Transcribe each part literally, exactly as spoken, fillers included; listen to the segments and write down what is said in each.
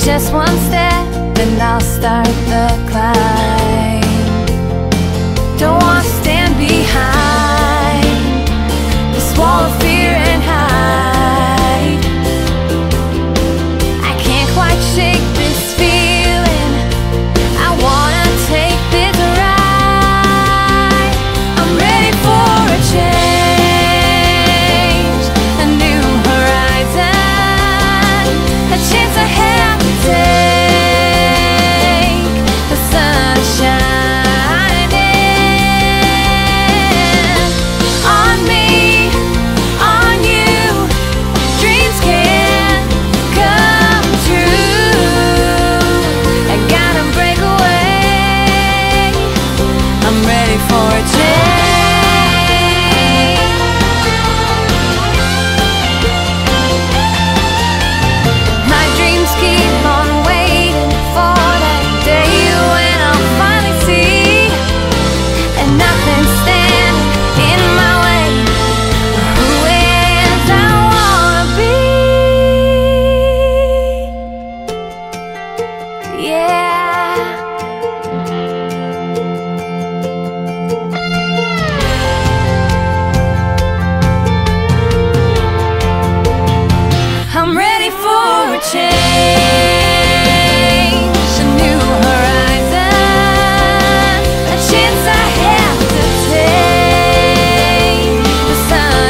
just one step and I'll start the climb. Don't want to stand behind this wall of fear and hide. I can't quite shake this feeling. I wanna take this ride. I'm ready for a change, a new horizon, a chance I have to take. The sun is shining on me, on you. Dreams can come true. I gotta break away. I'm ready for a change. My dreams keep on waiting for that day when I'll finally see, and nothing's standing in my way for who it is I wanna be. Yeah. I'm ready for a change, a new horizon, a chance I have to take. The sun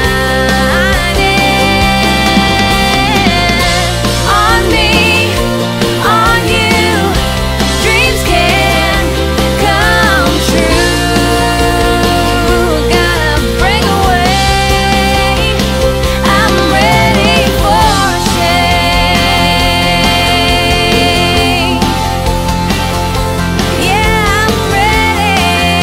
shining on me, on you. Dreams can come true. Gotta break away. I'm ready for a change. Yeah, I'm ready.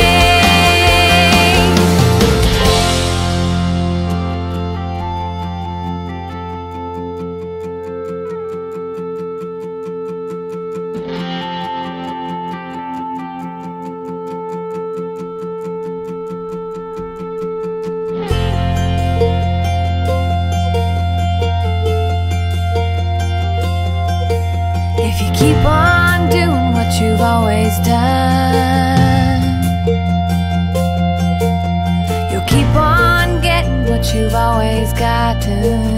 If you keep on doing what you've always done, you'll keep on getting what you've always gotten.